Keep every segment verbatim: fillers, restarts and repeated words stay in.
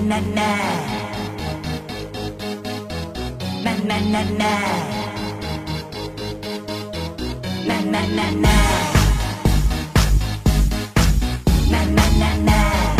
na na. Na na na na. Na na na na. Na na na na.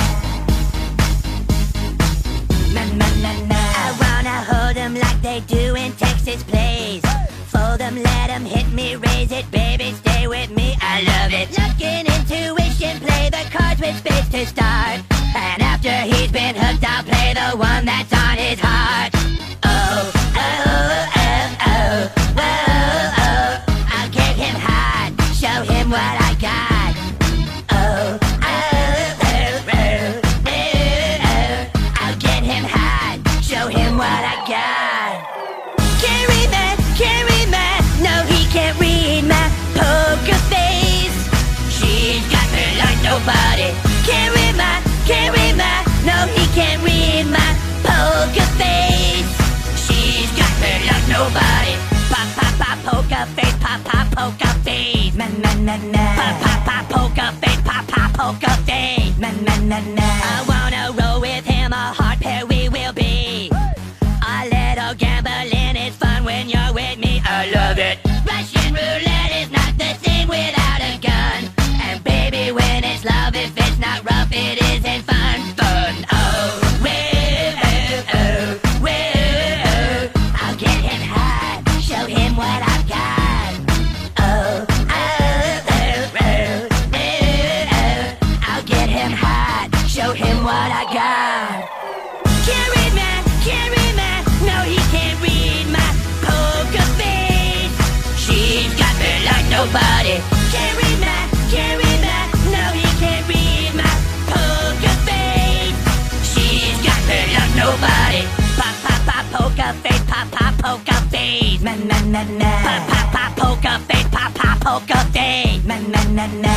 Na na na na. I wanna hold them like they do in Texas plays. Fold them, let them hit me, raise it, baby, stay with me, I love it. Looking intuition, play the cards with spades to start. And after he's been hooked, I'll play the one that's on his heart. Oh, oh, oh, oh, oh, oh. I'll get him hot, show him what I got. Oh, oh, oh, oh, oh, oh. I'll get him hot, show him what I got. Can't read that, can't read that. No, he can't read my poker face. She's got me like nobody. Can't read my, can't read my. No, he can't read my poker face. She's got me like nobody. Pop, pop, pop, poker face. Pop, pop, poker face. Na na na na. Pop, pop, pop, poker face. Pop, pop, poker face. Na na na na. I wanna roll with him, a hard pair we will be. A little gambling is fun when you're with me. I love it. Russian roulette is not the same without a gun. And baby, when it's love, if it's not rough, it isn't fun. Fun. Oh, whoa, oh, oh, whoa. I'll get him hot, show him what I've got. Oh, oh, oh, oh, oh. I'll get him hot, show him what I got. Can't read man, can't read man. No, he can't read my poker face. She's got me like nobody. Can't read my, can't read my. No, he can't read my poker face. She's got me like nobody. Pop, pop, pop, poker face. Pop, pop, poker face. Na na na na. Pop, pop, pop, poker face. Pop, pop, poker face. Na na na na.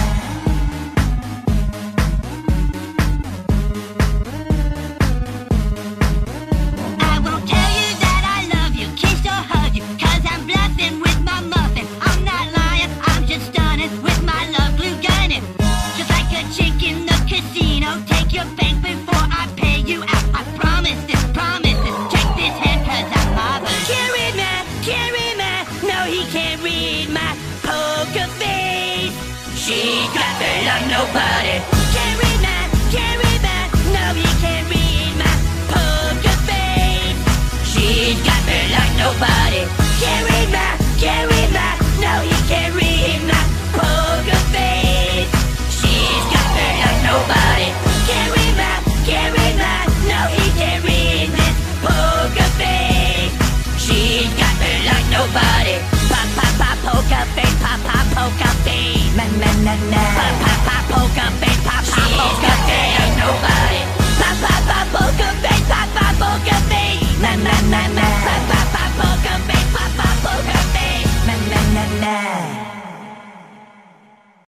She's got me like nobody. Can't read that, can't read that. No, he can't read my poker face. She's got me like nobody. Can't read that, can't read that. No, he can't read my poker face. She's got me like nobody. Can't read that, can't read that. No, he can't read this poker face. She's got me like nobody. Pop, pop, pop, poker face. Pop, pop, poker face. Na na na na. Pop, pop, pop, poker face. Pop, pop, poker face. Ain't nobody. Pop, pop, pop, poker face.